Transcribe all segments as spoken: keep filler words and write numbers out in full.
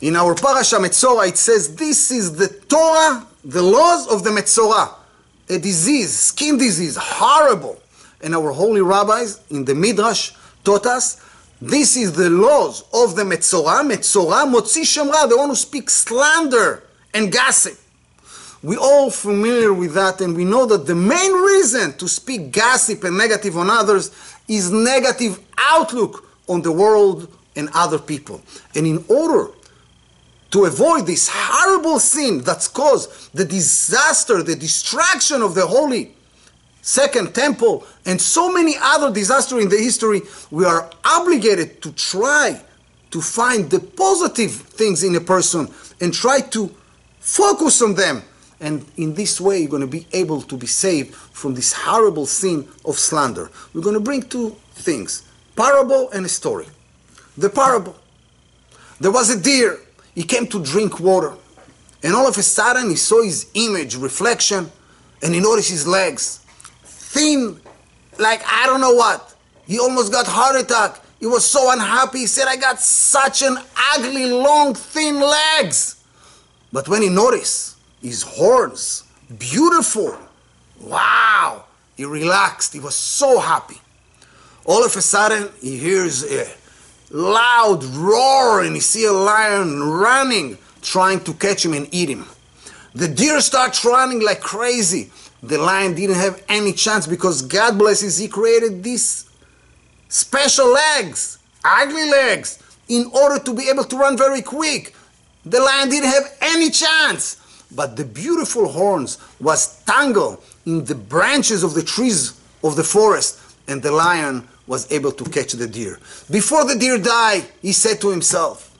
In our Parashat Metzora, it says, this is the Torah, the laws of the Metzora. A disease, skin disease, horrible. And our holy rabbis in the Midrash taught us, this is the laws of the Metzora. Metzora, motzi shemra, the one who speaks slander and gossip. We're all familiar with that, and we know that the main reason to speak gossip and negative on others is negative outlook on the world and other people. And in order to avoid this horrible sin that's caused the disaster, the destruction of the holy Second Temple, and so many other disasters in the history, we are obligated to try to find the positive things in a person and try to focus on them. And in this way, you're going to be able to be saved from this horrible sin of slander. We're going to bring two things, parable and a story. The parable. There was a deer. He came to drink water. And all of a sudden, he saw his image, reflection, and he noticed his legs. Thin, like I don't know what. He almost got heart attack. He was so unhappy. He said, I got such an ugly, long, thin legs. But when he noticed his horns, beautiful, wow, he relaxed. He was so happy. All of a sudden, he hears a loud roar and he sees a lion running, trying to catch him and eat him. The deer starts running like crazy. The lion didn't have any chance because God blesses, he created these special legs, ugly legs, in order to be able to run very quick. The lion didn't have any chance. But the beautiful horns was tangled in the branches of the trees of the forest, and the lion was able to catch the deer. Before the deer died, he said to himself,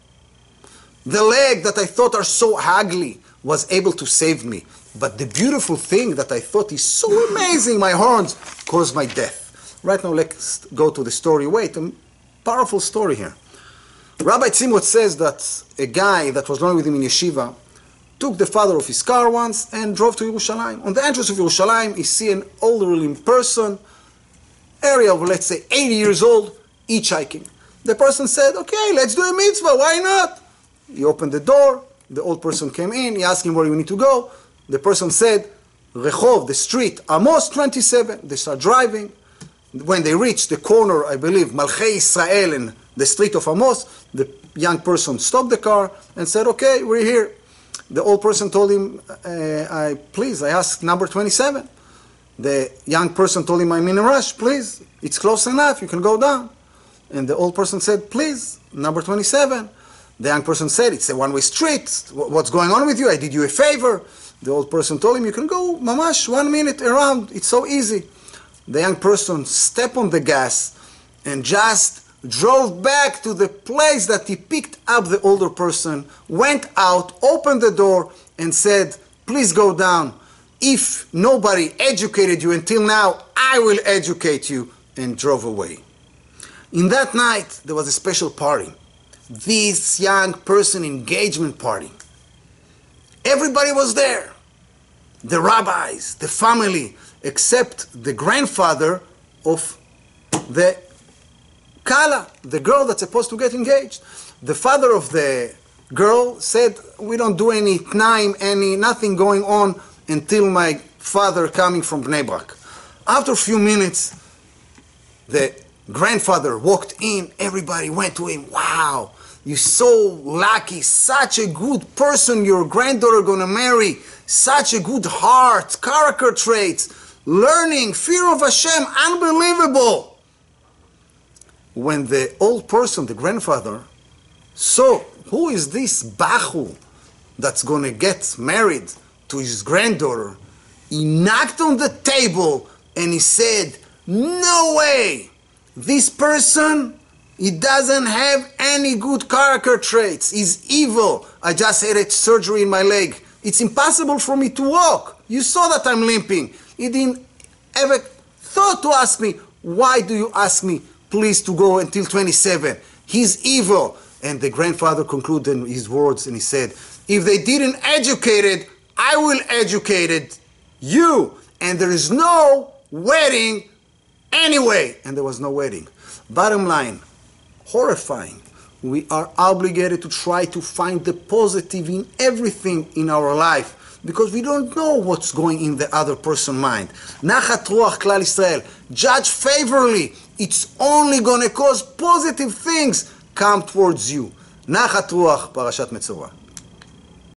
the leg that I thought are so ugly was able to save me. But the beautiful thing that I thought is so amazing, my horns, caused my death. Right now, let's go to the story. Wait, a powerful story here. Rabbi Tzimot says that a guy that was learning with him in yeshiva took the father of his car once and drove to Yerushalayim. On the entrance of Yerushalayim, he see an elderly person, area of, let's say, eighty years old, hitchhiking. The person said, okay, let's do a mitzvah, why not? He opened the door, the old person came in, he asked him where you need to go. The person said, Rehov, the street, Amos twenty-seven. They start driving. When they reach the corner, I believe, Malchei Israel and the street of Amos, the young person stopped the car and said, okay, we're here. The old person told him, uh, I, please, I asked number twenty-seven. The young person told him, I'm in a rush, please. It's close enough, you can go down. And the old person said, please, number twenty-seven. The young person said, it's a one-way street. What's going on with you? I did you a favor. The old person told him, you can go, mamash, one minute around. It's so easy. The young person stepped on the gas and just drove back to the place that he picked up the older person, went out, opened the door, and said, please go down. If nobody educated you until now, I will educate you, and drove away. In that night, there was a special party. This young person engagement party. Everybody was there. The rabbis, the family, except the grandfather of the Kala, the girl that's supposed to get engaged. The father of the girl said, we don't do any tnaim, any, nothing going on until my father coming from Bnei Brak. After a few minutes, the grandfather walked in, everybody went to him, wow, you're so lucky, such a good person your granddaughter gonna marry, such a good heart, character traits, learning, fear of Hashem, unbelievable. When the old person, the grandfather, saw who is this Bachu that's gonna get married to his granddaughter, he knocked on the table and he said, no way, this person, he doesn't have any good character traits. He's evil. I just had a surgery in my leg. It's impossible for me to walk. You saw that I'm limping. He didn't ever thought to ask me, why do you ask me, please, to go until twenty-seven? He's evil. And the grandfather concluded his words and he said, if they didn't educate it, I will educate it, you. And there is no wedding anyway. And there was no wedding. Bottom line, horrifying. we are obligated to try to find the positive in everything in our life, because we don't know what's going in the other person's mind. Nachat Ruach Klal Israel, judge favorably. It's only going to cause positive things come towards you. Nachat Ruach Parashat Metzora.